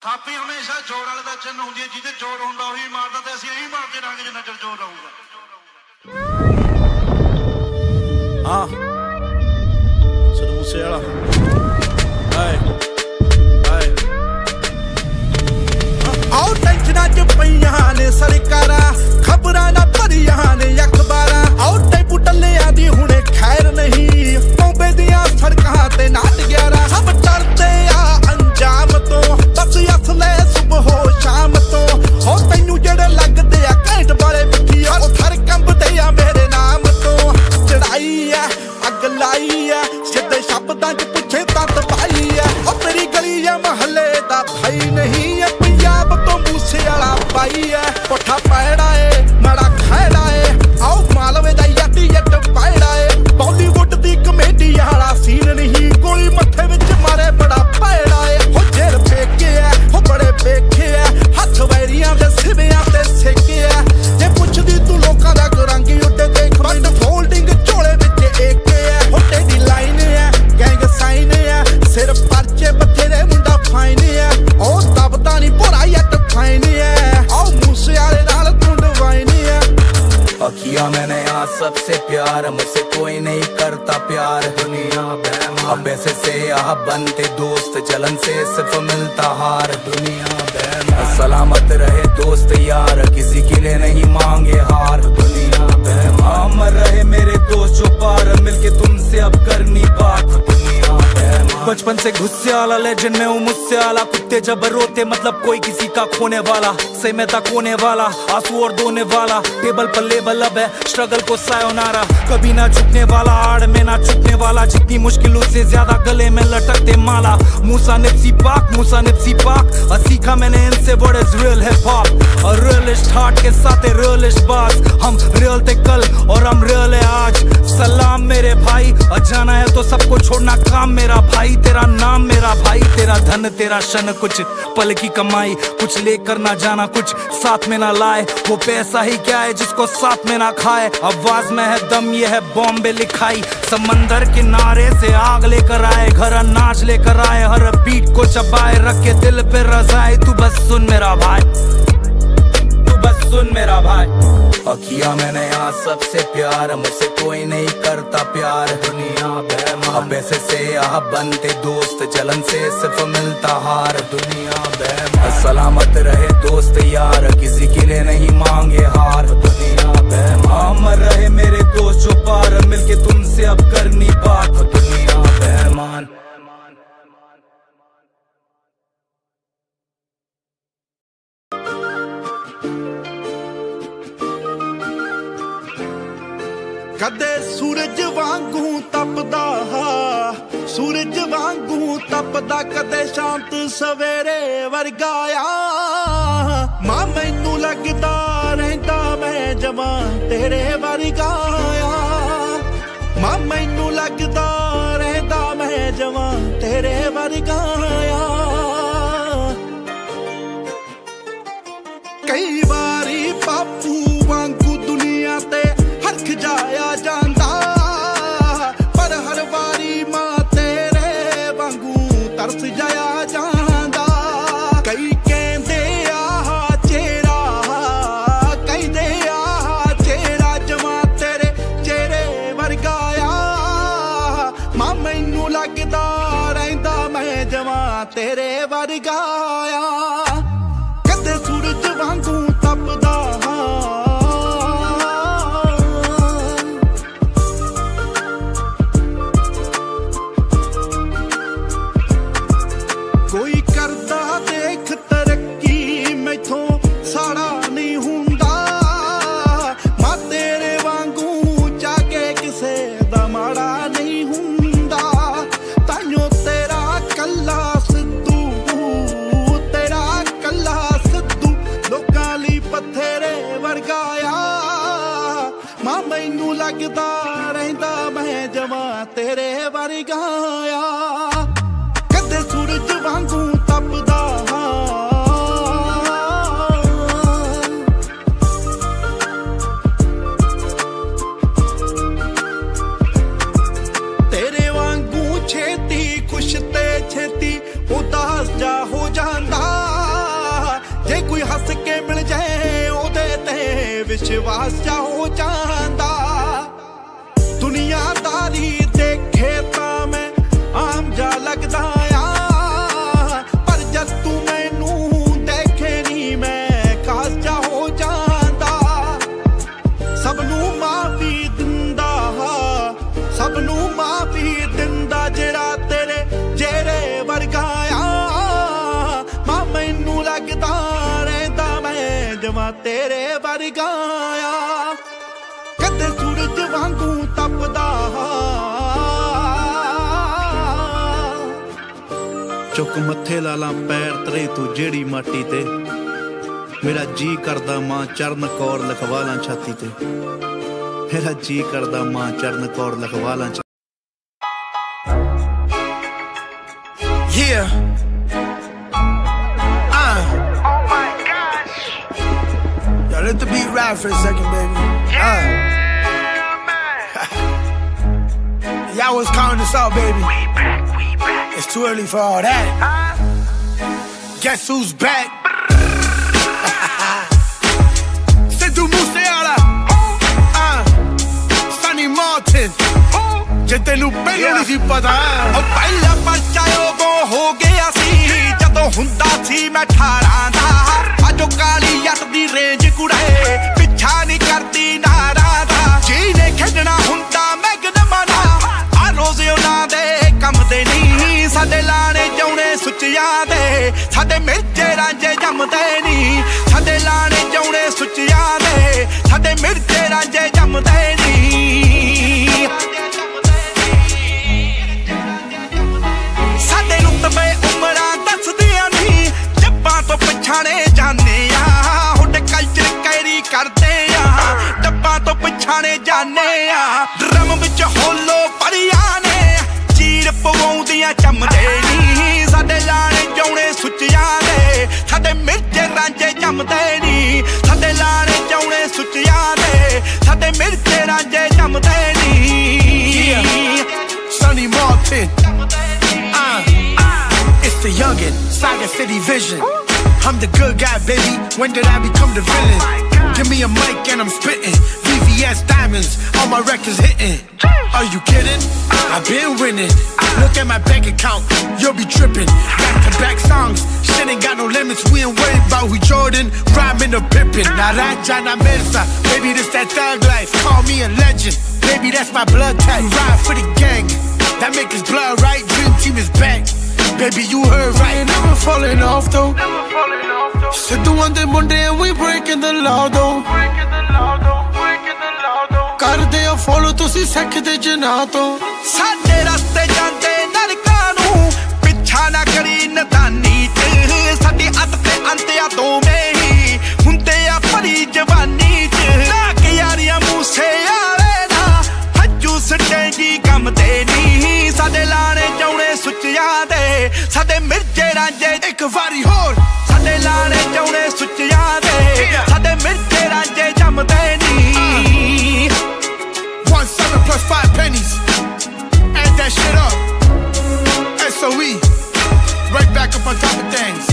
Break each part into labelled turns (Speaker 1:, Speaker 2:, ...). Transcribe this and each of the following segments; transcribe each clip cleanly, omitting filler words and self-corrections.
Speaker 1: ਥਾਪੀ ਹਮੇਸ਼ਾ ਜੋੜ ਵਾਲੇ ਦਾ ਚਿੰਨ ਹੁੰਦੀ ਹੈ, ਜਿਹਦੇ ਜੋੜ ਹੁੰਦਾ ਉਹੀ ਮਾਰਦਾ, ਤੇ ਅਸੀਂ ਇਹੀ ਮਾਰਦੇ ਰਹਾਂਗੇ ਜਿੰਨਾ ਚਿਰ ਜੋੜ ਰਹੂਗਾ। ਹਾਂ ਸਿੱਧੂ ਮੂਸੇਵਾਲਾ ਹਾਏ ਹਾਏ ਆਓ ਟੈਂਸ਼ਨਾਂ ਚ ਪਈਆਂ ਨੇ ਸਰਕਾਰਾਂ, ਖਬਰਾਂ ਨਾ ਭਰੀਆਂ ਨੇ ਅਖਬਾਰਾਂ। ਆਓ ਟੈਂਪੂ ਟੱਲਿਆਂ ਦੀ ਹੁਣੇ ਖੈਰ ਨਹੀਂ, ਟੋਬੇ ਦੀਆਂ ਸੜਕਾਂ ਤੇ ਨਾਟ 11 ਸਭ ਡਰਦੇ ਆ ਅੰਜਾਮ ਤੋਂ, ਬਸ ਅਸਲੇ ਸੁਬਹ ਸ਼ਾਮ ਤੋਂ। ਹੋ ਤੈਨੂੰ ਜਿਹੜੇ ਲੱਗਦੇ ਆ ਘੈਂਟ ਵਾਲੇ ਮਿੱਠੀ, ਉਹ ਥਰ ਕੰਬਦੇ ਆ ਮੇਰੇ ਨਾਮ ਤੋਂ। ਚੜਾਈ ਆ ਅੱਗ ਲਾਈ ਆ, ਸਿੱਧੇ ਸ਼ਬਦਾਂ ਚ ਪਿੱਛੇ ਤੱਤ ਪਾਈ ਆ। ਉਹ ਤੇਰੀ ਗਲੀ ਆ ਮਹੱਲੇ ਦਾ ਭਾਈ ਨਹੀਂ ਐ, ਪੰਜਾਬ ਤੋਂ ਮੂਸੇਵਾਲਾ ਪਾਈ ਐ। ਪੁੱਠਾ ਪੈੜਾ ਏ ਮਾੜਾ ਖੈੜਾ ਏ, ਆਓ ਮਾਲਵੇ ਦਾ ਯੱਟੀ ਜੱਟ ਪੈੜਾ ਏ। ਬਾਲੀਵੁੱਡ ਦੀ ਕਮੇਡੀ ਵਾਲਾ ਸੀਨ ਨਹੀਂ, ਗੋਲੀ ਮੱਥੇ ਵਿੱਚ ਮਾਰੇ ਬੜਾ ਪੈੜਾ ਏ। ਹੋ ਜੇਰ ਫੇਕੇ ਆ ਹੋ ਬੜੇ ਵੇਖੇ ਆ, ਹੱਥ ਵੈਰੀਆਂ ਦੇ ਸਿਵਿਆਂ ਤੇ ਸੇਕੇ ਆ। ਜੇ ਪੁੱਛਦੀ ਤੂੰ ਲੋਕਾਂ ਦਾ ਰੰਗ ਉੱਡੇ ਦੇਖ, ਬਟ ਫੋਲਡਿੰਗ ਝੋਲੇ ਵਿੱਚ ਏਕੇ ਆ। ਹੋ ਤੇਰੀ ਲਾਈਨ ਆ ਗੈਂਗ ਸਾਈਨ ਆ, ਸਿਰ ਪਰਚੇ ਬਥੇਰੇ ਮੁੰਡਾ ਫਾਈਨ ਆ। ਉਹ ਦਬਦਾ ਨਹੀਂ ਭੋਰਾ ਯੱਟ ਫਾਈਨ ਆ, ਆਓ ਮੂਸੇਵਾਲੇ ਨਾਲ ਤੂੰ ਡਵਾਈਨ ਆ।
Speaker 2: किया मैंने आज सबसे प्यार, मुझसे कोई नहीं करता प्यार। दुनिया बेईमान अब ऐसे से यहाँ बनते दोस्त, जलन से सिर्फ मिलता हार। दुनिया बेईमान सलामत रहे दोस्त यार, किसी के लिए नहीं मांगे हार। दुनिया बेईमान अमर रहे मेरे दोस्त जो पार, मिलके तुमसे अब करनी बात। दुनिया बेईमान बचपन से गुस्से वाला लेजेंड में हूँ मुझसे आला, कुत्ते जब रोते मतलब कोई किसी का खोने वाला, से मैं तक होने वाला आंसू और धोने वाला। टेबल पर लेबल अब है स्ट्रगल को सायोनारा, कभी ना झुकने वाला आड़ में ना चुकने वाला। जितनी मुश्किलों से ज्यादा गले में लटकते माला। मूसा निप्सी पाक और सीखा मैंने इनसे what is real hip hop. और रियलिस्ट हार्ट के साथ है रियलिस्ट बात, हम रियल थे कल और हम रियल है आज। सलाम मेरे भाई, और जाना है तो सबको छोड़ना काम मेरा भाई। तेरा नाम मेरा भाई, तेरा धन तेरा शन, कुछ पल की कमाई, कुछ लेकर ना जाना कुछ साथ में ना लाए। वो पैसा ही क्या है जिसको साथ में ना खाए। आवाज में है दम, ये है बॉम्बे लिखाई। समंदर किनारे से आग लेकर आए, घर अनाज लेकर आए, हर बीट को चबाए, रखे दिल पे रजाए। तू बस सुन मेरा भाई, तू बस सुन मेरा भाई। और किया मैंने यहाँ सबसे प्यार, मुझसे कोई नहीं करता प्यार। दुनिया बेईमान अब ऐसे से यहाँ बनते दोस्त, जलन से सिर्फ मिलता हार। दुनिया बेईमान सलामत रहे दोस्त यार, किसी के लिए नहीं मांगे हार। दुनिया बेईमान अमर रहे मेरे दोस्त जो पार, मिलके तुमसे अब करनी बात। दुनिया बेईमान
Speaker 1: कदे सूरज वांगू तपदा, सूरज वांगू तपदा, कदे शांत सवेरे वर्गाया। मां मैनू लगदा रहिंदा मैं जवां तेरे वर्गाया। मां मैनू लगदा रहिंदा मैं जवां तेरे वर्गाया। कई बारी बापू वांगू दुनिया ते हरख जाया जांदा, पर हर वारी मां तेरे वांगू तरस जाया जांदा। कई कहंदे आ चेहरा, कहंदे आ चेहरा जवां तेरे चेहरे वर्गाया। मां मैनू लगदा रहिंदा मैं जवां तेरे वर्गाया। कदे सूरज वांगू तपदा, कोई करदा देख तरक्की मैथों साड़ा नहीं हुंदा। मां तेरे वांगू जाके किसे दा माड़ा नहीं हुंदा। ताइयों तेरा कल्ला सिद्धू, तेरा विश्वास जा हो जांदा। दुनियादारी देखे तां मैं आम जा लगदा आ, पर जद तू मैनू देखे नी मैं खास जा हो जांदा। सबनू माफी दिंदा, सबनू माफी दिंदा जेड़ा तेरे जेरे वर्गा आ। मां मैनू लगदा रहिंदा मैं जवां तेरे वर्गा आ। कदे सूरज वांगू तपदा, चुक मथे लाला पैर तरे तू जेड़ी माटी ते। मेरा जी करदा मां चरण कौर लिखवाला छाती ते। मेरा जी करदा मां चरण Kaur लिखवाला।
Speaker 3: Yeah.
Speaker 4: Oh my gosh.
Speaker 3: Yo, let the beat ride for a second, baby.
Speaker 4: Yeah, man.
Speaker 3: Y'all was counting us out, baby.
Speaker 4: We back.
Speaker 3: It's too early for all that. Guess who's back? C'est du Musiala. Sonny Martin. Je te loupé, non si pata.
Speaker 1: ਪਹਿਲਾ ਪਰਚਾ ਉਹ ਹੋ ਗਿਆ ਸੀ ਜਦੋਂ ਹੁੰਦਾ ਸੀ ਮੈਂ 18 ਦਾ। ਅਜੋ ਕਾਲੀ ਜੱਟ ਦੀ range ਕੁੜੇ ਪਿੱਛਾ ਨਹੀਂ ਕਰਦੀ ਨਾਰਾ ਦਾ। ਜਿਹਨੇ ਖੇਡਣਾ ਹੁੰਦਾ ਮੈਗਨਮਾਂ ਨਾਲ ਆ ਰੋਜ਼ ਉਹਨਾਂ ਦੇ ਕੰਮ ਦੇ ਨਹੀਂ। ਸਾਡੇ ਲਾਣੇ ਜਾਉਣੇ ਸੁੱਚਿਆਂ ਦੇ, ਸਾਡੇ ਮਿਰਚੇ ਰਾਂਝੇ ਜੰਮਦੇ ਨਹੀਂ। ਸਾਡੇ ਲਾਣੇ ਜਾਉਣੇ ਸੁੱਚਿਆਂ ਦੇ, ਸਾਡੇ ਮਿਰਚੇ ਰਾਂਝੇ ਜੰਮਦੇ ਨਹੀਂ। ਸਾਡੇ ਰੁਤਬੇ ਉਮਰਾਂ ਦੱਸਦੀਆਂ ਨਹੀਂ, ਜੱਬਾਂ ਤੋਂ ਪਛਾਣੇ ਜਾਂਦੇ ਆ। ਹੁੱਡ ਕਲਚਰ ਕੈਰੀ ਕਰਦੇ ਆ, ਡੱਬਾਂ ਤੋਂ ਪਛਾਣੇ ਜਾਂਦੇ ਆ। ਡਰਮ ਵਿੱਚ ਹੋਲੋ ਪਰੀਆਂ ਨੇ ਚੀਰ ਪਵਾਉਂਦੀਆਂ ਚੰਮਦੇ ਨਹੀਂ। ਸਾਡੇ ਲਾਣੇ ਜਾਉਣੇ ਸੁੱਚਿਆਂ ਦੇ, ਸਾਡੇ ਮਿਰਚੇ ਰਾਂਝੇ ਜੰਮਦੇ ਨਹੀਂ। ਸਾਡੇ ਲਾਣੇ ਜਾਉਣੇ ਸੁੱਚਿਆਂ ਦੇ, ਸਾਡੇ ਮਿਰਚੇ ਰਾਂਝੇ ਜੰਮਦੇ ਨਹੀਂ।
Speaker 3: Sonny Martin. It's the youngin', Saga City Vision. I'm the good guy, baby. When did I become the villain? Give me a mic and I'm spittin'. VVS diamonds, all my records hitting. Are you kidding? I've been winning. Look at my bank account, you'll be tripping. Back-to-back songs, shit ain't got no limits. We ain't worried about who Jordan, rhyming or pippin'. Naranja na Mirza, baby this that thug life. Call me a legend, baby that's my blood type. You ride for the gang, that make us blood right. Dream team is back, baby you heard right. Ain't never falling off though. Said the one day Monday and we breaking the law though. ਕਰਦੇ ਆ follow ਤੁਸੀਂ ਸਿੱਖਦੇ ਜਨਾ ਤੋਂ।
Speaker 1: ਸਾਡੇ ਰਸਤੇ ਜਾਂਦੇ ਨਰਕਾਂ ਨੂੰ ਪਿੱਛਾ ਨਾ ਕਰੀ ਨਦਾਨੀ ਚ। ਸਾਡੀ ਅੱਤ ਤੇ ਅੰਤਿਆ ਦੋਵੇਂ ਹੀ ਹੁੰਦੇ ਆ ਭਰੀ ਜਵਾਨੀ ਚ। ਨਾ ਯਾਰੀਆਂ ਮੂਸੇ ਆਲੇ ਨਾ ਹੱਜੂ ਸਟੇਂਗੀ ਕੰਮ ਤੇ ਨਹੀਂ। ਸਾਡੇ ਲਾਣੇ ਜਾਉਣੇ ਸੁੱਚਿਆਂ ਦੇ, ਸਾਡੇ ਮਿਰਚੇ ਰਾਂਝੇ।
Speaker 3: ਇੱਕ ਵਾਰੀ ਹੋਰ
Speaker 1: ਸਾਡੇ ਲਾਣੇ ਜਾਉਣੇ ਸੁੱਚਿਆਂ ਦੇ, ਸਾਡੇ ਮਿਰਚੇ ਰਾਂਝੇ ਜੰਮਦੇ ਨਹੀਂ।
Speaker 3: 1 7 plus 5 pennies. Add that shit up. SOE. Right back up on top of things.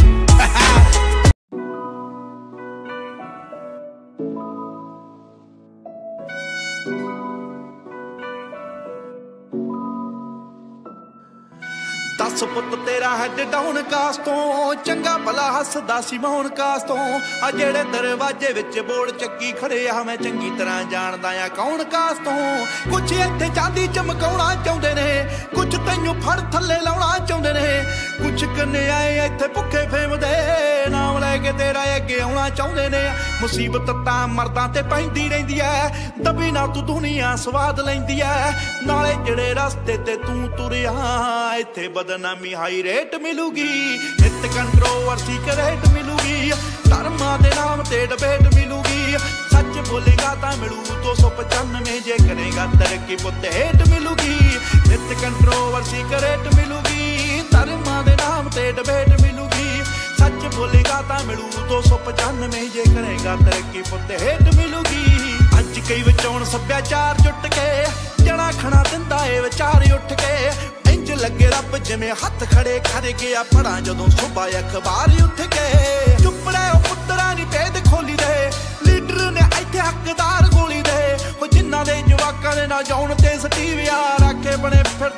Speaker 1: दस पुत तेरा हैड डाउन कास तो चंगा भला हसदा सी मोहन कास तो। आ जेड़े दरवाजे विच बोर्ड चक्की खड़े आ मैं चंगी तरह जानदा आ कौन कास तो। कुछ इत्थे चांदी चमकाउणा चाहुंदे ने, कुछ तैनूं फड़ थल्ले लाउणा चाहुंदे ने। कुछ कन्याए इत्थे भुखे फेमदे नाम लैके तेरा अगे आउणा चाहुंदे ने। मुसीबत तां मर्दां ते पैंदी रहिंदी ऐ, दबी ना तू दुनिया स्वाद लैंदी ऐ। नाले जेड़े रस्ते ते तू तुरिया इत्थे बदनामी हाई रेट मिलूगी। नित कंट्रोवर्सी करेट मिलूगी, धर्मां दे नाम ते डिबेट मिलूगी। सच बोलेगा तां मिलू 295, जे करेगा तरक्की पुत हेट मिलूगी। नित कंट्रोवर्सी करेट मिलूगी, धर्मां दे नाम ते डिबेट मिलूगी। सच बोलेगा तां मिलू 295, जे करेगा तरक्की पुत हेट मिलूगी। अज कई विचौण सभ्याचार जुट के जना खना दिंदा ए विचार उठ के। इंज लगे रब जिवें हथ खड़े कर गया पढ़ा जदों सुबह अखबार उठ के। चुप रहो पुत्तरा नी भेद खोली दे, लीडर ने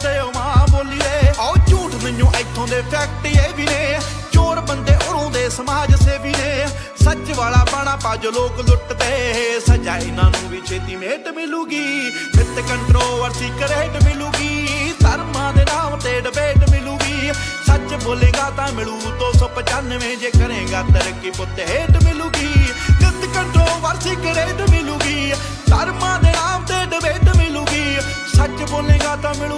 Speaker 1: ਕਰਦੇ ਹੋ ਮਾਂ ਬੋਲੀ ਦੇ। ਆਓ ਝੂਠ ਮੈਨੂੰ ਇੱਥੋਂ ਦੇ ਫੈਕਟ ਇਹ ਵੀ ਨੇ, ਚੋਰ ਬੰਦੇ ਉਰੋਂ ਦੇ ਸਮਾਜ ਸੇਵੀ ਨੇ। ਸੱਚ ਵਾਲਾ ਬਾਣਾ ਪਾ ਜੋ ਲੋਕ ਲੁੱਟਦੇ, ਸਜ਼ਾ ਇਹਨਾਂ ਨੂੰ ਵੀ ਛੇਤੀ ਮੇਟ ਮਿਲੂਗੀ। ਨਿਤ ਕੰਟਰੋਵਰਸੀ ਕਰੇਟ ਮਿਲੂਗੀ, ਧਰਮਾਂ ਦੇ ਨਾਮ ਤੇ ਡਿਬੇਟ ਮਿਲੂਗੀ। ਸੱਚ ਬੋਲੇਗਾ ਤਾਂ ਮਿਲੂ 295, ਜੇ ਕਰੇਗਾ ਤਰੱਕੀ ਪੁੱਤ ਹੇਟ ਮਿਲੂਗੀ। ਨਿਤ ਕੰਟਰੋਵਰਸੀ ਕਰੇਟ ਮਿਲੂਗੀ, ਧਰਮਾਂ ਦੇ ਨਾਮ ਤੇ ਡਿਬੇਟ ਮਿਲੂਗੀ। ਸੱਚ ਬੋਲੇਗਾ ਤਾਂ ਮਿਲੂ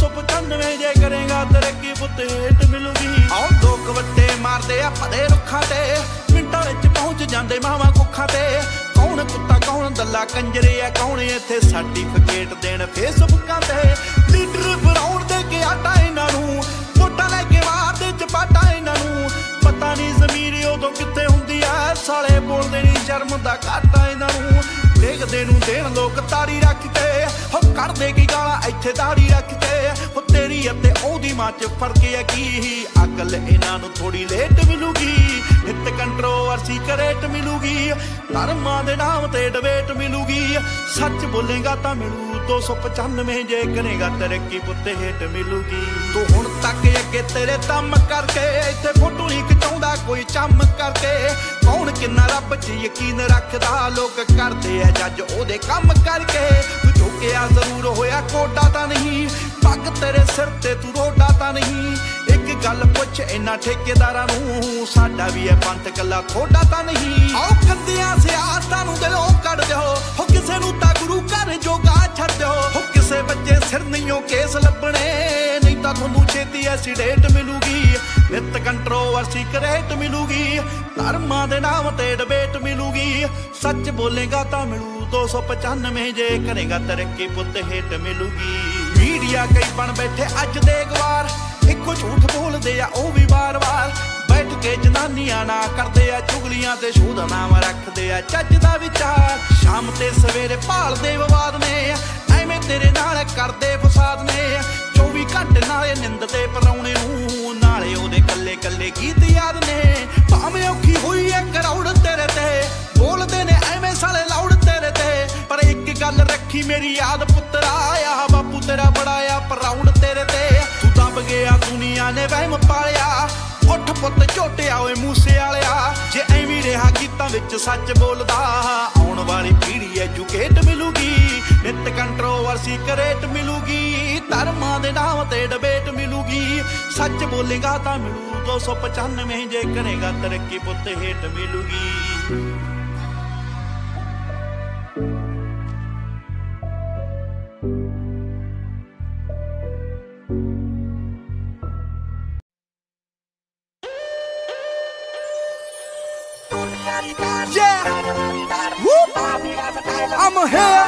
Speaker 1: 295, ਜੇ ਕਰੇਗਾ ਤਰੱਕੀ ਪੁੱਤ ਹੇਟ ਮਿਲੂਗੀ। ਆਓ ਲੋਕ ਵੱਟੇ ਮਾਰਦੇ ਆ ਭਦੇ ਰੁੱਖਾਂ ਤੇ, ਮਿੰਟਾਂ ਵਿੱਚ ਪਹੁੰਚ ਜਾਂਦੇ ਮਾਵਾਂ ਕੁੱਖਾਂ ਤੇ। ਕੌਣ ਕੁੱਤਾ ਕੌਣ ਦੱਲਾ ਕੰਜਰੇ ਆ, ਕੌਣ ਇੱਥੇ ਸਰਟੀਫਿਕੇਟ ਦੇਣ ਫੇਸਬੁੱਕਾਂ ਤੇ। ਲੀਡਰ ਬਣਾਉਣ ਦੇ ਕੇ ਆਟਾ ਇਹਨਾਂ ਨੂੰ, ਵੋਟਾਂ ਲੈ ਕੇ ਮਾਰਦੇ ਚਪਾਟਾ ਇਹਨਾਂ ਨੂੰ। ਪਤਾ ਨਹੀਂ ਜ਼ਮੀਰ ਉਦੋਂ ਕਿੱਥੇ ਹੁੰਦੀ ਆ, ਸਾਲੇ ਬੋਲਦੇ ਨਹੀਂ ਸ਼ਰਮ ਦਾ ਘਾਟਾ ਇਹਨਾਂ ਨੂੰ। ਦੇਖਦੇ ਨੂੰ ਦੇਣ ਲੋਕ ਤਾੜੀ ਰੱਖ ਕੇ, ਹੋ ਕਰਦੇ ਕੀ ਗਾਲਾਂ ਇੱਥੇ ਦਾੜੀ ਰੱਖ ਕੇ। ਹੋ ਤੇਰੀ ਅਤੇ ਉਹਦੀ ਮਾਂ ਚ ਫਰਕ ਹੈ ਕੀ, ਅਕਲ ਇਹਨਾਂ ਨੂੰ ਥੋੜੀ ਲੇਟ ਮਿਲੂਗੀ। ਨਿਤ ਕੰਟਰੋਵਰਸੀ ਕਰੇਟ ਮਿਲੂਗੀ, ਧਰਮਾਂ ਦੇ ਨਾਮ ਤੇ ਡਿਬੇਟ ਮਿਲੂਗੀ। ਸੱਚ ਬੋਲੇਗਾ ਤਾਂ ਮਿਲੂ 295, ਜੇ ਕਰੇਗਾ ਤਰੱਕੀ ਪੁੱਤ ਹੇਟ ਮਿਲੂਗੀ। ਤੂੰ ਹੁਣ ਤੱਕ ਅੱਗੇ ਤੇਰੇ ਦਮ ਕਰਕੇ, ਇੱਥੇ ਫੋਟੋ ਨਹੀਂ ਖਿਚਾਉਂਦਾ ਕੋਈ ਚਮ ਕਰਕੇ। ਕੌਣ ਕਿੰਨਾ ਰੱਬ 'ਚ ਯਕੀਨ ਰੱਖਦਾ, ਲੋਕ ਕਰਦੇ ਆ ਜੱਜ ਉਹਦੇ ਕੰਮ ਕਰਕੇ। ਤੂੰ ਝੁਕਿਆ ਜ਼ਰੂਰ ਹੋਇਆ ਕੋਡਾ ਤਾਂ ਨਹੀਂ, ਪੱਗ ਤੇਰੇ ਸਿਰ ਤੇ ਤੂੰ ਰੋਡਾ ਤਾਂ ਨਹੀਂ। ਇੱਕ ਗੱਲ ਪੁੱਛ ਇਹਨਾਂ ਠੇਕੇਦਾਰਾਂ ਨੂੰ, ਸਾਡਾ ਵੀ ਇਹ ਪੰਥ ਕੱਲਾ ਥੋੜਾ ਤਾਂ ਨਹੀਂ। ਆਓ ਕੰਦਿਆਂ ਸਿਆਸਤਾਂ ਨੂੰ ਦਿਲੋਂ ਕੱਢ ਦਿਓ, ਹੋ ਕਿਸੇ ਨੂੰ ਤਾਂ ਗੁਰੂ ਘਰ ਜੋਗਾ ਛੱਡ ਦਿਓ। ਹੋ ਕਿਸੇ ਬੱਚੇ ਸਿਰ ਨਹੀਂਓ ਕੇਸ ਲੱਭਣੇ, ਨਹੀਂ ਤਾਂ ਤੁਹਾਨੂੰ ਛੇਤੀ ਐਸੀਡੇਟ ਮਿਲੂਗੀ। ਨਿਤ ਕੰਟਰੋਵਰਸੀ ਕਰੇਟ ਮਿਲੂਗੀ, ਧਰਮਾਂ ਦੇ ਨਾਮ ਤੇ ਡਿਬੇਟ ਮਿਲੂਗੀ। ਸੱਚ ਬੋਲੇਗਾ ਤਾਂ ਮਿਲੂ 295, ਜੇ ਕਰੇਗਾ ਤਰੱਕੀ ਪੁੱਤ ਹੇਟ ਮਿਲੂਗੀ। ਮੀਡੀਆ ਕਈ ਬਣ ਬੈਠੇ ਅੱਜ ਦੇ ਗਵਾਰ, ਇੱਕੋ ਝੂਠ ਬੋਲਦੇ ਆ ਉਹ ਵੀ ਵਾਰ-ਵਾਰ। ਬੈਠ ਕੇ ਜਨਾਨੀਆਂ ਨਾ ਕਰਦੇ ਆ ਚੁਗਲੀਆਂ ਤੇ ਸ਼ੂਦ ਨਾਮ ਰੱਖਦੇ ਆ ਚੱਜ ਦਾ ਵਿਚਾਰ। ਸ਼ਾਮ ਤੇ ਸਵੇਰੇ ਭਾਲਦੇ ਵਿਵਾਦ ਨੇ, ਐਵੇਂ ਤੇਰੇ ਨਾਲ ਕਰਦੇ ਫਸਾਦ ਨੇ। 24 ਘੰਟੇ ਨਾਲੇ ਨਿੰਦ ਤੇ ਪਰਾਉਣੇ ਨੂੰ, ਨਾਲੇ ਉਹਦੇ ਕੱਲੇ ਕੱਲੇ ਗੀਤ ਯਾਦ ਨੇ। ਭਾਵੇਂ ਔਖੀ ਹੋਈ ਐ ਕਰੌੜ ਤੇਰੇ ਤੇ, ਬੋਲਦੇ ਨੇ ਐਵੇਂ ਸਾਲੇ ਲਾਉੜ ਤੇਰੇ ਤੇ। ਪਰ ਇੱਕ ਗੱਲ ਰੱਖੀ ਮੇਰੀ ਯਾਦ ਪੁੱਤਰਾ, ਆ ਬਾਪੂ ਤੇਰਾ ਬੜਾ ਆ ਪ੍ਰਾਊਡ ਤੇਰੇ ਤੇ। ਤੂੰ ਦਬ ਗਿਆ ਦੁਨੀਆ ਨੇ ਵਹਿਮ ਪਾਲਿਆ, ਉੱਠ ਪੁੱਤ ਝੋਟਿਆ ਓਏ ਮੂਸੇ ਵਾਲਿਆ। ਜੇ ਐਵੇਂ ਰਿਹਾ ਗੀਤਾਂ ਵਿੱਚ ਸੱਚ ਬੋਲਦਾ, ਆਉਣ ਵਾਲੀ ਪੀੜ੍ਹੀ ਐਜੂਕੇਟ ਮਿਲੂਗੀ। ਨਿਤ ਕੰਟਰੋਵਰਸੀ ਕਰੇਟ ਮਿਲੂਗੀ, ਧਰਮਾਂ ਦੇ ਨਾਮ ਤੇ ਡਿਬੇਟ ਮਿਲੂਗੀ। ਸੱਚ ਬੋਲੇਗਾ ਤਾਂ ਮਿਲੂ 295, ਜੇ ਕਰੇਗਾ ਤਰੱਕੀ ਪੁੱਤ ਹੇਟ ਮਿਲੂਗੀ।
Speaker 5: Yeah, whoop, I'm here.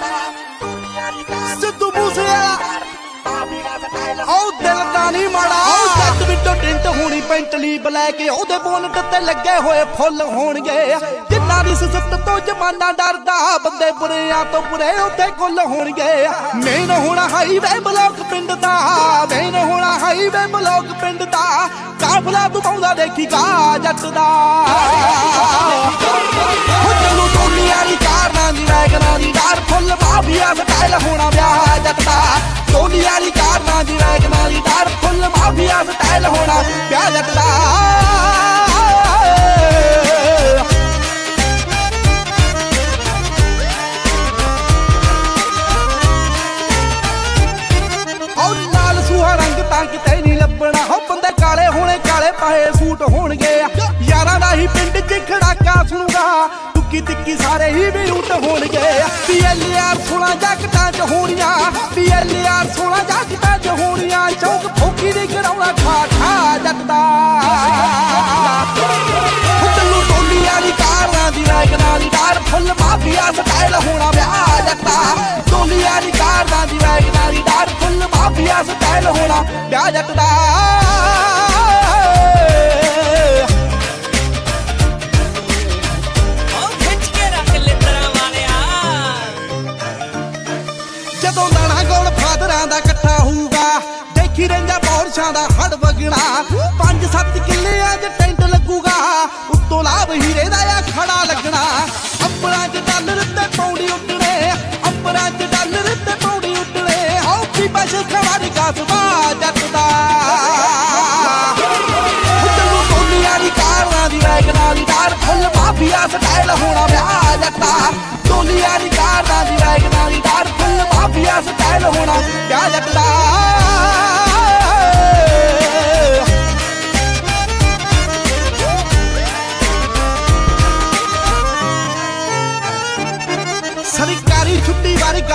Speaker 5: Sidhu Moosewala, ਉਹ ਦਿਲ ਦਾ ਨਹੀਂ ਮਾੜਾ। ਉਹ ਜੱਟ ਵਿੱਚੋਂ ਟਿੰਟ ਹੋਣੀ ਪੈਂਟਲੀ ਬਲੈਕ, ਉਹਦੇ ਬੋਨਟ ਤੇ ਲੱਗੇ ਹੋਏ ਫੁੱਲ ਹੋਣਗੇ। ਜਿੰਨਾ ਦੀ ਸਿਫਤ ਤੋਂ ਜਮਾਨਾ ਡਰਦਾ, ਬੰਦੇ ਬੁਰਿਆਂ ਤੋਂ ਬੁਰੇ ਉੱਥੇ ਕੁੱਲ ਹੋਣਗੇ। ਮੇਨ ਹੋਣਾ ਹਾਈਵੇ ਬਲੌਕ ਪਿੰਡ ਦਾ, ਮੇਨ ਹੋਣਾ ਹਾਈਵੇ ਬਲੌਕ ਪਿੰਡ ਦਾ। ਕਾਫਲਾ ਦੁਬਾਉਂਦਾ ਦੇਖੀਗਾ ਜੱਟ ਦਾ, ਚਲੂ ਟੋਲੀਆਂ ਦੀ ਕਾਰਾਂ ਦੀ ਵੈਗਨਾਂ ਦੀ ਡਾਰ। ਫੁੱਲ ਮਾਫੀਆ ਸਟਾਈਲ ਹੋਣਾ ਵਿਆਹ ਜੱਟ ਦਾ, ਟੋਲੀਆਂ ਦੀ ਕਾਰਾਂ ਦੀ ਵੈਗਨਾਂ ਦੀ ਡਾਰ। ਫੁੱਲ ਮਾਫੀਆ ਸਟਾਈਲ ਹੋਣਾ ਵਿਆਹ ਜੱਟ ਦਾ। ਔਰ ਲਾਲ ਸੂਹਾ ਰੰਗ ਤਾਂ ਕਿਤੇ ਨਹੀਂ ਲੱਭਣਾ, ਹੋ ਬੰਦੇ ਕਾਲੇ ਹੋਣੇ ਕਾਲੇ ਪਾਏ ਸੂਟ ਹੋਣਗੇ। ਯਾਰਾਂ ਦਾ ਹੀ ਪਿੰਡ 'ਚ ਖੜਾਕਾ ਸੁਣੂਗਾ, ਟੁੱਕੀ ਤਿੱਕੀ ਸਾਰੇ ਹੀ ਵੀ ਰੂਟ ਹੋਣਗੇ। PLR 16 ਜੱਟਾਂ 'ਚ ਹੋਣੀਆਂ, PLR 16 ਜੱਟਾਂ 'ਚ ਹੋਣੀਆਂ। ਚੌਕ ਫੋਕੀ ਦੀ ਕਰਾਉਣਾ ਖਾ ਖਾ ਜੱਟ ਦਾ, ਚੱਲੂ ਟੋਲੀਆਂ ਦੀ ਕਾਰਾਂ ਦੀ ਵੈਗਨਾਂ ਦੀ ਡਾਰ। ਫੁੱਲ ਮਾਫੀਆ ਸਟਾਈਲ ਹੋਣਾ ਵਿਆਹ ਜੱਟ ਦਾ, ਟੋਲੀਆਂ ਦੀ ਕਾਰਾਂ ਦੀ ਵੈਗਨਾਂ ਦੀ ਡਾਰ। ਫੁੱਲ ਮਾਫੀਆ ਸਟਾਈਲ ਹੋਣਾ ਵਿਆਹ ਜੱਟ ਦਾ। ਜਦੋਂ ਦਾਣਾ ਗੋਲ ਫਾਦਰਾਂ ਦਾ ਇਕੱਠਾ ਹੋਊਗਾ, ਦੇਖੀ ਰਹਿੰਦਾ ਪੌਰਸ਼ਾਂ ਦਾ ਹੜ ਵਗਣਾ। 5-7 ਕਿੱਲਿਆਂ 'ਚ ਟੈਂਟ ਲੱਗੂਗਾ, ਉੱਤੋਂ ਲਾਭ ਹੀਰੇ ਦਾ ਆ ਖੜਾ ਲੱਗਣਾ। ਅੰਬਰਾਂ 'ਚ ਡਾਲਰ ਤੇ ਪੌਂਡੀ ਉੱਡਣੇ, ਅੰਬਰਾਂ 'ਚ ਡਾਲਰ ਤੇ ਪੌਂਡੀ ਉੱਡਣੇ। ਆਓ ਪੀਪਾ ਸ਼ੇਖਾਂ ਵਾਲੀ ਕਾ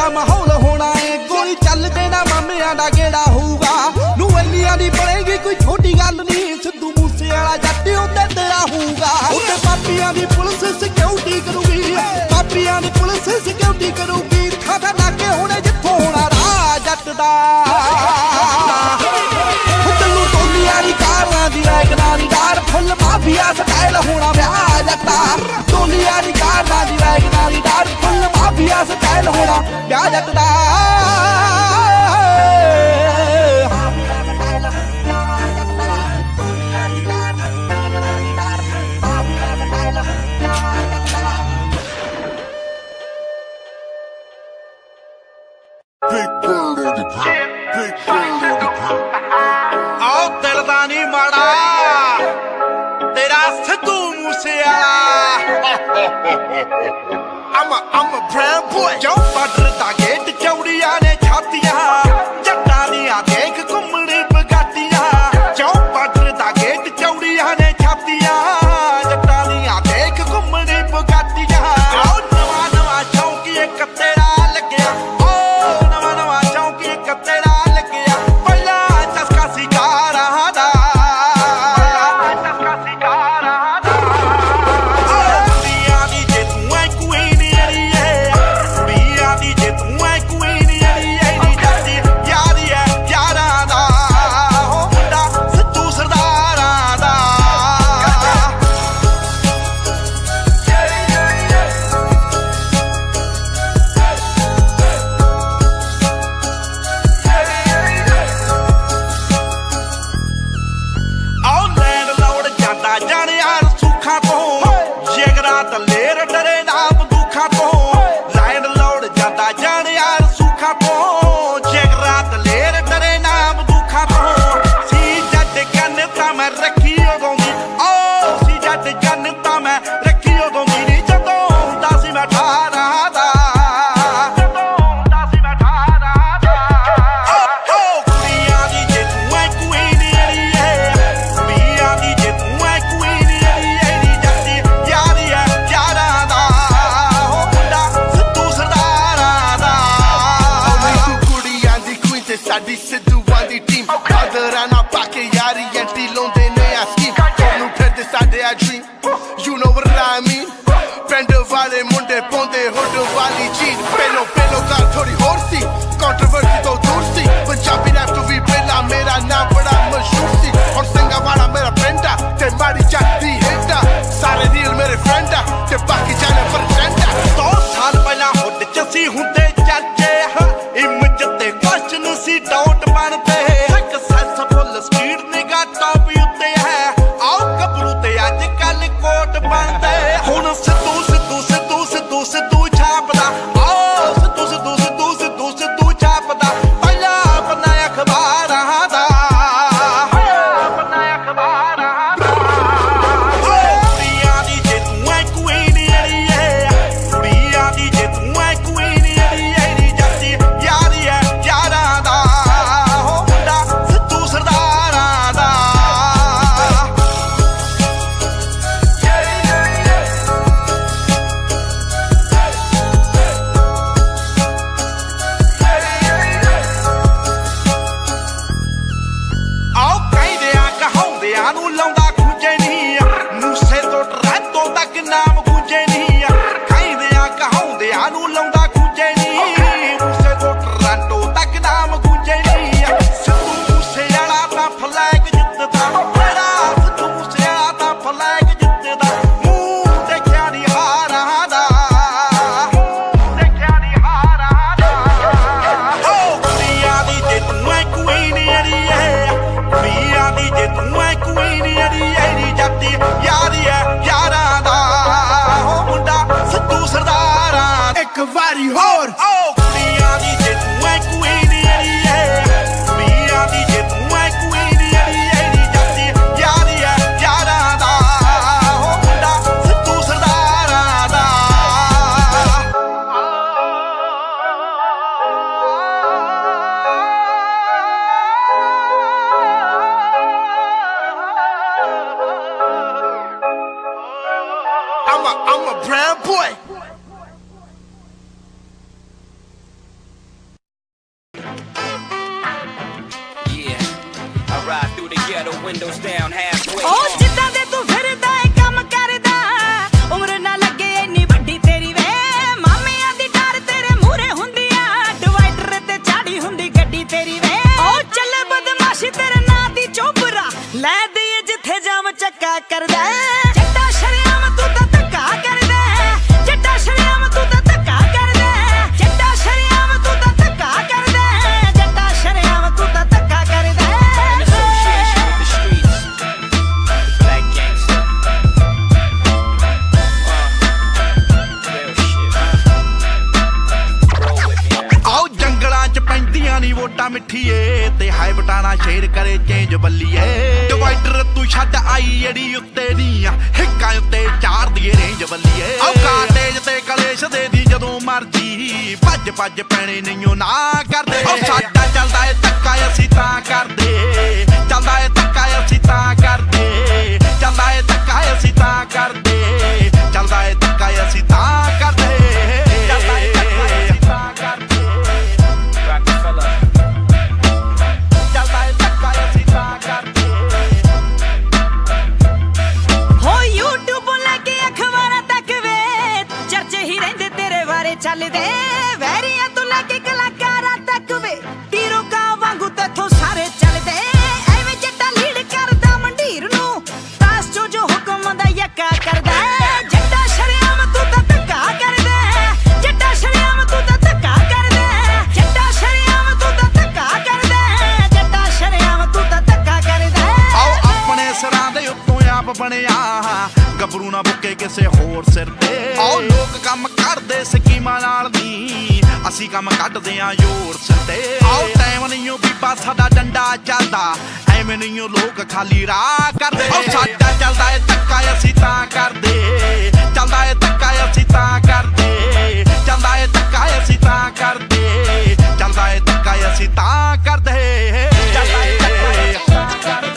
Speaker 5: माहौल होना है गोली चल देना मामिया दा गेड़ा होगा नुवेलिया दी पड़ेगी कोई छोटी गल नहीं सिद्धू मूसे वाला जट्टी उते तेरा होगा उते पापियां दी पुलिस सिक्योरिटी करूगी पापियां दी पुलिस सिक्योरिटी करूगी थादा नाके होने जिथों होना राह जट दा तैनू टोलियां दी कारां दी वैगनां दी डार फुल माफिया स्टाइल होना ब्याह जट्टा टोलियां दी कारां दी वैगनां दी डार फुल माफिया स्टाइल होना ब्याह जट दा
Speaker 3: I'm a brown boy.
Speaker 1: Yo, butter da gate Chowdiah ने छातिया जट्टा दिया देख घुमड़ी बगातिया जो butter da gate चौड़िया ने छातिया जट्टा दिया देख घुमड़ी बगातिया आओ नवा नवा चौकी एक तेरा लगे ओ नवा नवा चौकी एक तेरा लगे पहला चस्का सिकारा दा चस्का सिकारा दा दुनिया दी जे तू है क्वीन
Speaker 3: ਸਾਡੀ ਸਿੱਧੂਆਂ ਦੀ ਟੀਮ ਬਾਦਰਾਂ ਨਾਲ ਪਾ ਕੇ ਯਾਰੀ ਐਂਟੀ ਲਾਉਂਦੇ ਨੇ ਆ ਸਕੀਮ ਤੁਹਾਨੂੰ ਫਿਰਦੇ ਸਾਡੇ ਆ ਡ੍ਰੀਮ ਯੂ ਨੋ ਵਟ ਆਈ ਮੀਨ ਪਿੰਡ ਵਾਲੇ ਮੁੰਡੇ ਪਾਉਂਦੇ ਹੁੱਡ ਵਾਲੀ ਚੀਜ਼ ਪਹਿਲੋਂ ਗੱਲ ਥੋੜੀ ਹੋਰ ਸੀ ਕੰਟਰੋਵਰਸੀ ਤੋਂ ਦੂਰ ਸੀ ਪੰਜਾਬੀ ਰੈਪ ਤੋਂ ਵੀ ਪਹਿਲਾਂ ਮੇਰਾ ਨਾਮ ਬੜਾ ਮਸ਼ਹੂਰ ਸੀ ਹੁਣ ਸਿੰਘਾਂ ਵਾਲਾ ਮੇਰਾ ਪਿੰਡ ਆ ਤੇ ਮਾੜੀ ਚੱਕਦੀ ਹਿੱਟ ਆ ਸਾਰੇ ਰੀਲ ਮੇਰੇ ਫਰੈਂਡ ਆ ਤੇ ਬਾਕੀ ਜਾਣੇ ਫਰੈਂਡ ਆ
Speaker 1: 100 ਸਾਲ ਪਹਿਲਾਂ ਹੁੱਡ ਚ ਸੀ ਹੁੰਦੇ ਚਾਚੇ ਇਮੇਜ ਤੇ ਕੁਐਸਚਨ ਸੀ ਡਾਊਟ ਬਣਦੇ ਸਕਸੈਸਫੁਲ ਸਪੀਡ ਨਿਗਾ ਟੌਪ ਉੱਤੇ ਹੈ ਆਓ ਗੱਭਰੂ ਤੇ ਅੱਜ ਕੱਲ ਕੋਟ ਬਣਦੇ ਹੁਣ ਸਿੱਧੂ ਸਿੱਧੂ ਸਿੱਧੂ ਸਿੱਧੂ ਸਿੱਧੂ ਛਾਪਦਾ ਆਓ ਸਿੱਧੂ ਸਿੱਧੂ ਸਿੱਧੂ ਸਿੱਧੂ ਸਿੱਧੂ ਛਾਪਦਾ ਪਹਿਲਾਂ ਆਪਣਾ ਅਖਬਾਰਾਂ ਦਾ ਆਪਣਾ ਅਖਬਾਰਾਂ ਦਾ ਕੁੜੀਆਂ ਦੀ ਜੇ ਤੂੰ ਐ ਕੁਈਨ ਅੜੀਏ ਕੁੜੀਆਂ ਦੀ ਜੇ ਤੂੰ ਐ ਕੁਈਨ ਅੜੀਏ ਜੱਤੀ ਯਾਰੀ ਐ ਯਾਰਾਂ ਦਾ ਹੋ ਮੁੰਡਾ ਸਿੱਧੂ ਸਰਦਾਰਾਂ ਦਾ ਆਓ ਕਹਿੰਦਿਆਂ ਕਹਾਉਂਦਿਆਂ ਨੂੰ ਲਾਉਂਦਾ ਖੁੰਝੇ ਨਹੀਂ ਮੂਸੇ ਤੋਂ ਟਰੈਂਟੋ ਤੱਕ ਨਾਮ ਗੂੰਜੇ ਨਹੀਂ ਕਹਿੰਦਿਆਂ ਕਹਾਉਂਦਿਆਂ ਨੂੰ ਲਾਉਂਦਾ ਖੁੰਝੇ ਨਹੀਂ ਮੂਸੇ ਤੋਂ ਟਰੈਂਟੋ ਤੱਕ ਨਾਮ ਗੂੰਜੇ ਨਹੀਂ ਸਿੱਧੂ ਮੂਸੇ ਵਾਲਾ ਤਾਂ ਫਲੈਗ ਜਿੱਤਦਾ ਬੜਾ ਸਿੱਧੂ ਮੂਸੇ ਵਾਲਾ ਤਾਂ ਫਲੈਗ ਜਿੱਤਦਾ ਮੂੰਹ ਦੇਖਿਆ ਨਹੀਂ ਹਾਰਾਂ ਦਾ ਦੇਖਿਆ ਨਹੀਂ ਹਾਰਾਂ ਦਾ ਓ ਕੁੜੀਆਂ ਦੀ ਜੇ ਤੂੰ ਐ ਕੁਈਨ ਅੜੀਏ ਕੁੜੀਆਂ ਦੀ ਜੇ ਤੂੰ ਐ ਕੁਈਨ ਅੜੀਏ ਨੀ ਜੱਤੀ ਯਾਰੀ ਐ ਯਾਰਾਂ ਦਾ ਹੋ ਮੁੰਡਾ ਸਿੱਧੂ ਸਰਦਾਰਾਂ
Speaker 3: ਇੱਕ ਵਾਰੀ ਹੋਰ
Speaker 1: ਓ ਕੁੜੀਆਂ ਦੀ ਜੇ ਤੂੰ ਐ ਕੁਈਨ ਅੜੀਏ ਕੁੜੀਆਂ ਦੀ ਜੇ ਤੂੰ ਐ ਕੁਈਨ ਅੜੀਏ ਨੀ ਜੱਤੀ ਯਾਰੀ ਐ ਯਾਰਾਂ ਦਾ ਹੋ ਮੁੰਡਾ ਸਿੱਧੂ ਸਰਦਾਰਾਂ ਦਾ
Speaker 3: I'm a brown boy.
Speaker 1: ਜਿਹੜੀ ਉੱਤੇ ਨੀ ਆ ਹਿੱਕਾਂ ਉੱਤੇ ਚਾੜਦੀ ਏ ਰੇਂਜ ਵੱਲੀਏ ਆਓ ਕਾਟੇਜ ਤੇ ਕਲੇਸ਼ ਦੇ ਦੀ ਜਦੋਂ ਮਰਜੀ ਭੱਜ ਭੱਜ ਪੈਣੇ ਨਹੀਂਓ ਨਾ ਕਰਦੇ ਓ ਸਾਡਾ ਚੱਲਦਾ ਏ ਧੱਕਾ ਅਸੀਂ ਤਾਂ ਕਰਦੇ ਚੱਲਦਾ ਏ ਧੱਕਾ ਅਸੀਂ ਤਾਂ ਕਰਦੇ ਚੱਲਦਾ ਏ ਧੱਕਾ ਅਸੀਂ ਤਾਂ ਕਰਦੇ ਚੱਲਦਾ ਏ ਧੱਕਾ ਅਸੀਂ ਤਾਂ ਕਰਦੇ ਚੱਲਦਾ ਏ ਧੱਕਾ ਅਸੀਂ ਤਾਂ ਕਰਦੇ ਚੱਲਦਾ ਏ ਧੱਕਾ ਅਸੀਂ ਤਾਂ ਕਰਦੇ
Speaker 6: ਹੋ YouTube ਲੈ ਕੇ ਅਖਬਾਰਾਂ ਤੱਕ ਵੇ ਚਰਚੇ ਹੀ ਰਹਿੰਦੇ ਤੇਰੇ ਬਾਰੇ ਚੱਲਦੇ ਵੈਰੀਆਂ ਤੋਂ ਲੈ ਕੇ ਕਲਾਕਾਰਾਂ ਤੱਕ ਵੇ ਹੀਰੋ ਕਾ ਵਾਂਗੂ ਤੇਥੋਂ ਸਾਰੇ ਚੱਲਦੇ ਐਵੇਂ ਜੱਟਾ ਲੀਡ ਕਰਦਾ ਮੰਡੀਰ ਨੂੰ ਤਾਸ ਚੋ ਜੋ ਹੁਕਮ ਦਾ ਯੱਕਾ ਕਰਦਾ ਜੱਟਾ ਸ਼ਰਿਆਮ ਤੂੰ ਤਾਂ ਧੱਕਾ ਕਰਦਾ ਜੱਟਾ ਸ਼ਰਿਆਮ ਤੂੰ ਤਾਂ ਧੱਕਾ ਕਰਦਾ ਜੱਟਾ ਸ਼ਰਿਆਮ ਤੂੰ ਤਾਂ ਧੱਕਾ ਕਰਦਾ ਜੱਟਾ ਸ਼ਰਿਆਮ ਤੂੰ ਤਾਂ ਧੱਕਾ ਕਰਦਾ
Speaker 1: ਆਓ ਆਪਣੇ ਸਿਰਾਂ ਦੇ ਉੱਤੋਂ ਆਪ ਬਣਿਆ ਗੱਭਰੂ ਨਾ ਬੁੱਕੇ ਕਿਸੇ ਹੋਰ ਸਿਰ ਤੇ ਆਓ ਲੋਕ ਕੰਮ ਕਰਦੇ ਸਕੀਮਾਂ ਨਾਲ ਨਹੀਂ ਅਸੀਂ ਕੰਮ ਕੱਢਦੇ ਆਂ ਜ਼ੋਰ ਸਿਰ ਤੇ ਆਓ ਟਾਈਮ ਨਹੀਂ ਓ ਬੀਬਾ ਸਾਡਾ ਡੰਡਾ ਚੱਲਦਾ ਐਵੇਂ ਨਹੀਂ ਓ ਲੋਕ ਖਾਲੀ ਰਾਹ ਕਰਦੇ ਓ ਸਾਡਾ ਚੱਲਦਾ ਏ ਧੱਕਾ ਅਸੀਂ ਤਾਂ ਕਰਦੇ ਚੱਲਦਾ ਏ ਧੱਕਾ ਅਸੀਂ ਤਾਂ ਕਰਦੇ ਚੱਲਦਾ ਏ ਧੱਕਾ ਅਸੀਂ ਤਾਂ ਕਰਦੇ ਚੱਲਦਾ ਏ ਧੱਕਾ ਅਸੀਂ ਤਾਂ ਕਰਦੇ ਚੱਲਦਾ ਏ ਧੱਕਾ ਅਸੀਂ ਤਾਂ ਕਰਦੇ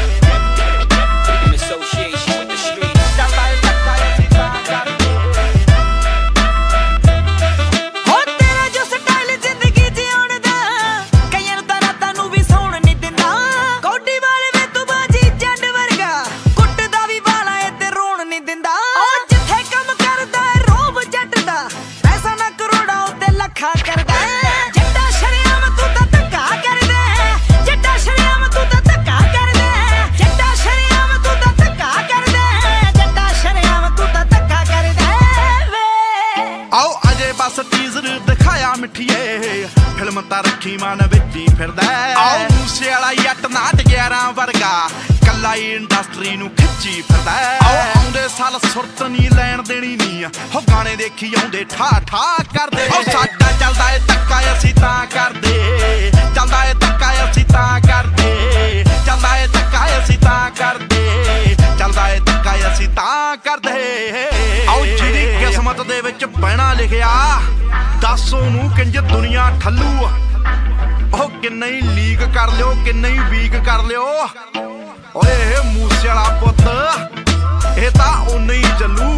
Speaker 1: ਫਿਲਮ ਤਾਂ ਰੱਖੀ ਮਨ ਵਿੱਚ ਹੀ ਫਿਰਦਾ ਆਓ ਮੂਸੇ ਵਾਲਾ ਜੱਟ ਨਾਟ 11 ਵਰਗਾ ਕੱਲਾ ਹੀ ਇੰਡਸਟਰੀ ਨੂੰ ਖਿੱਚੀ ਫਿਰਦਾ ਆਓ ਆਉਂਦੇ ਸਾਲ ਸੁਰਤ ਨਹੀਂ ਲੈਣ ਦੇਣੀ ਨੀ ਹੋ ਗਾਣੇ ਦੇਖੀ ਆਉਂਦੇ ਠਾ ਠਾ ਕਰਦੇ ਓ ਸਾਡਾ ਚੱਲਦਾ ਏ ਧੱਕਾ ਅਸੀਂ ਤਾਂ ਕਰਦੇ ਚੱਲਦਾ ਏ ਧੱਕਾ ਅਸੀਂ ਤਾਂ ਕਰਦੇ ਚੱਲਦਾ ਏ ਧੱਕਾ ਅਸੀਂ ਤਾਂ ਕਰਦੇ ਚੱਲਦਾ ਏ ਧੱਕਾ ਅਸੀਂ ਤਾਂ ਕਰਦੇ ਆਓ ਜਿਹਦੀ ਕਿਸਮਤ ਦੇ ਵਿੱਚ ਬਹਿਣਾ ਲਿਖਿਆ ਦੱਸ ਉਹਨੂੰ ਕਿੰਜ ਦੁਨੀਆ ਠੱਲੂ ਉਹ ਕਿੰਨਾ ਹੀ ਲੀਕ ਕਰ ਲਿਓ ਕਿੰਨਾ ਹੀ ਵੀਕ ਕਰ ਲਿਓ ਓਏ ਮੂਸੇ ਵਾਲਾ ਪੁੱਤ ਇਹ ਤਾਂ ਉਨਾ ਹੀ ਚੱਲੂ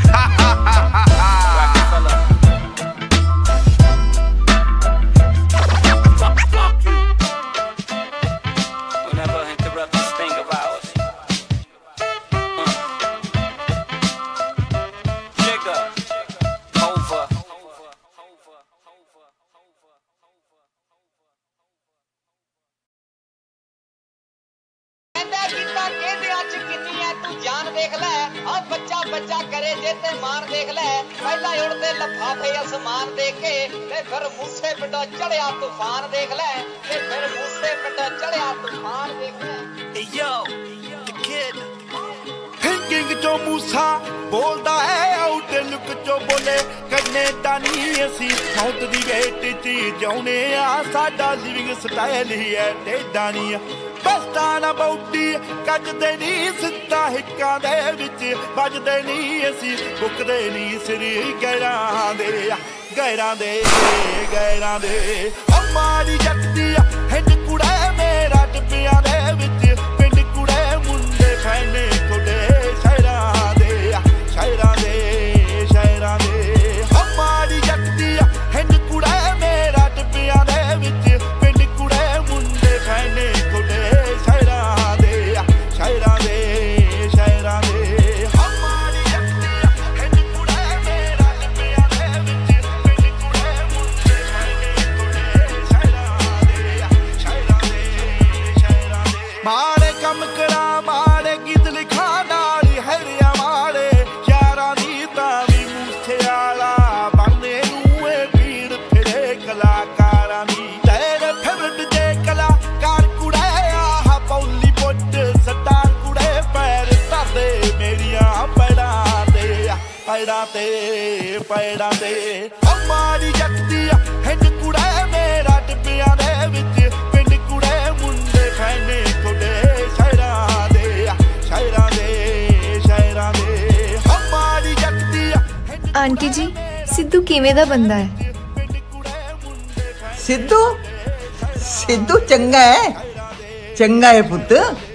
Speaker 7: ਬੱਚਾ ਕਰੇ ਜੇ ਤੇ ਮਾਰ ਦੇਖ ਲੈ ਪਹਿਲਾਂ ਉੜਦੇ ਲਫਾਫੇ ਅਸਮਾਨ ਦੇਖ ਕੇ ਤੇ ਫਿਰ ਮੂਸੇ ਪਿੰਡੋਂ ਚੜਿਆ ਤੂਫਾਨ ਦੇਖ ਲੈ ਤੇ ਫਿਰ ਮੂਸੇ ਪਿੰਡੋਂ ਚੜਿਆ ਤੂਫਾਨ ਦੇਖ ਲੈ
Speaker 1: Yo, the kid Thinking ਚੋਂ ਮੂਸਾ ਬੋਲਦਾ ਹੈ ਆਊਟ ਲੁੱਕ ਚੋਂ ਬੋਲੇ ਕੈਨੇਡਾ ਨਹੀਂ ਅਸੀਂ ਮੌਤ ਦੀ ਵੇਟ 'ਚ ਜਾਉਨੇ ਆ ਸਾਡਾ ਲਿਵਿੰਗ ਸਟਾਈਲ ਹੀ ਹੈ ਟੇਡਾ ਨਹੀਂ ਬਸਤਾ ਨਾ ਬੌਡੀ ਕੱਜਦੇ ਨਹੀਂ ਸਿੱਧਾ ਹਿੱਕਾਂ ਦੇ ਵਿੱਚ ਵੱਜਦੇ ਨਹੀਂ ਅਸੀਂ ਬੁੱਕਦੇ ਨਹੀਂ ਸਿਰ ਗੈਰਾਂ ਦੇ ਗੈਰਾਂ ਦੇ ਮਾੜੀ ਜੱਟਦੀ ਹਿੰਡ ਕੁੜੇ ਮੇਰਾ ਟਿੱਬਿਆਂ ਦੇ ਵਿੱਚ ਪਿੰਡ ਕੁੜੇ ਮੁੰਡੇ ਫੈਨੇ ਕੋਡੇ ਸ਼ਹਿਰਾਂ ਦੇ ਮਾੜੀ ਜੱਟਦੀ ਹਿੰਡ ਕੁੜੇ ਮੇਰਾ ਟਿੱਬਿਆਂ ਦੇ ਵਿੱਚ ਪਿੰਡ ਕੁੜੇ ਮੁੰਡੇ ਫੈਨੇ ਕੋਡੇ ਸ਼ਹਿਰਾਂ ਦੇ ਮਾੜੀ ਜੱਟਦੀ ਹਿੰਡ ਕੁੜੇ ਮੇਰਾ ਟਿੱਬਿਆਂ ਦੇ ਵਿੱਚ ਪਿੰਡ ਕੁੜੇ ਮੁੰਡੇ ਫੈਨੇ ਕੋਡੇ ਸ਼ਹਿਰਾਂ ਦੇ ਮਾੜੇ ਕੰਮ ਕਰਾਂ ਮਾੜੇ ਗੀਤ ਲਿਖਾਂ ਨਾਲ ਹੈਰਿਆ ਮਾੜੇ ਯਾਰਾਂ ਦੀ ਤਾਂ ਵੀ ਮੂਸੇ ਵਾਲਾ ਬਣਨੇ ਨੂੰ ਇਹ ਭੀੜ ਫਿਰੇ ਕਲਾਕਾਰਾਂ ਦੀ ਤੇਰੇ ਫੇਵਰਟ ਦੇ ਕਲਾਕਾਰ ਕੁੜੇ ਆਹ ਬੌਲੀ ਪੁੱਟ ਸਟਾਰ ਕੁੜੇ ਪੈਰ ਧਰਦੇ ਮੇਰੀਆਂ ਪੈੜਾਂ ਤੇ ਮਾੜੀ ਜੱਟਦੀ ਹਿੰਡ ਕੁੜੇ ਮੇਰਾ ਟਿੱਬਿਆਂ ਦੇ ਵਿੱਚ ਪਿੰਡ ਕੁੜੇ ਮੁੰਡੇ ਫੈਨੇ ਕੋਡੇ ਸ਼ਹਿਰਾਂ ਦੇ
Speaker 8: आंटी जी सिद्धू किवें दा बंदा है?
Speaker 9: सिद्धू सिद्धू चंगा है पुत्त।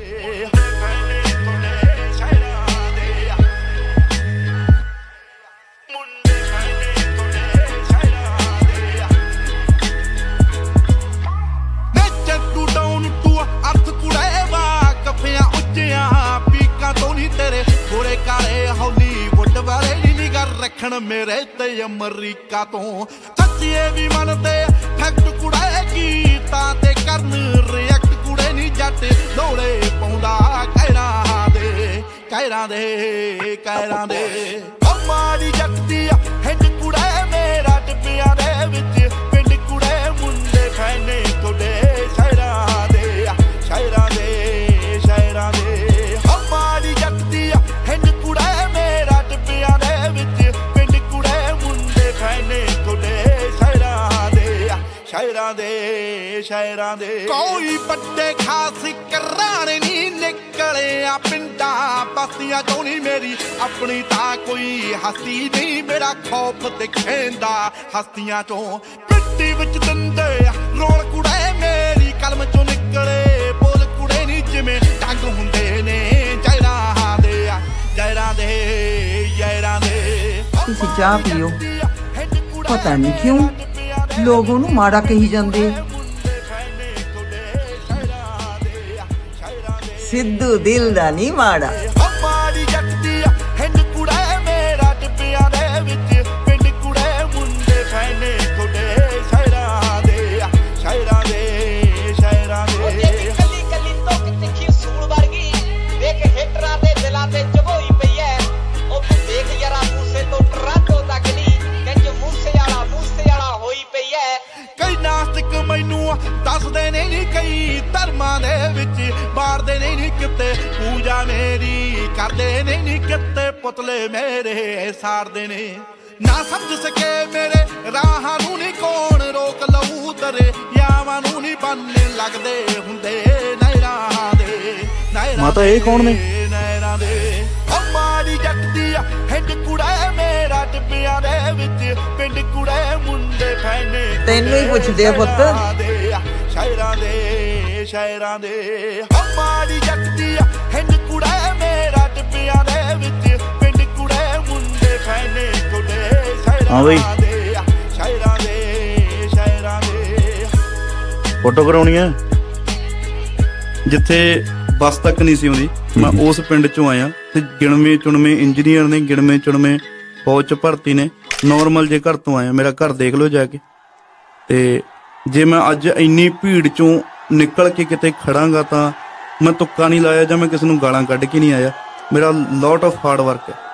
Speaker 1: मेरे ते अमरीका तो सच्चिए भी मनते फैक्ट कुड़े गीता ते करन रिएक्ट कुड़े नी जट दौड़े पौंदा कहरा दे माड़ी जट दी हिंड कुड़े मेरा टिपिया दे विच पिंड कुड़े मुंडे फैने तोड़े शहरा दे माड़ी जट दी हिंड कुड़े मेरा टिपिया दे विच शहरा दे कोई बड़े खास कराने नी निकले आ पिंडा बस्तियां चों नी मेरी अपनी ता कोई हस्ती नहीं मेरा खौफ दिखेंदा हस्तियां चों पिट्टी विच दंदे रोल कुड़े मेरी कलम चों निकले बोल कुड़े नी जिवें टंग हुंदे ने जैरा दे
Speaker 9: तुसीं चाह पियो। पता नहीं क्यों लोगों नू माड़ा कही जांदे। सिद्धू दिल दा नहीं माड़ा।
Speaker 1: दसदे नहीं कई धर्मां दे विच मारदे नहीं किते पूजा मेरी करदे नहीं किते पुतले मेरे सारदे ने ना समझ सके मेरे राहां नूं नी कौन रोक लऊ तरे यावां नूं नी बनने लगदे हुंदे नैरां दे
Speaker 5: माता ये कौन ने?
Speaker 1: नैरां दे माड़ी जट दी हिंड कुड़े मेरा टिपिया दे विच पिंड कुड़े मुंडे फैने
Speaker 9: तैनूं ही पुछदे पुत्त।
Speaker 1: शहरा दे माड़ी जट दी हिंड कुड़े मेरा टिपिया दे विच पिंड कुड़े मुंडे फैने कुड़े शहरा दे
Speaker 5: फोटो कराउणी है जिथे बस तक नहीं सी आउंदी। मैं उस पिंड चों आया ते गिणवे चुणवे इंजीनियर ने गिणवे चुणवे फौज च भर्ती ने नॉर्मल जे घर तो आया। मेरा घर देख लो जाके। ते जे मैं अज इन्नी भीड़ चों निकल के किते खड़ांगा तां मैं तुक्का नहीं लाया जां मैं किसी नूं गालां कढ के नहीं आया। मेरा लॉट ऑफ हार्ड वर्क है।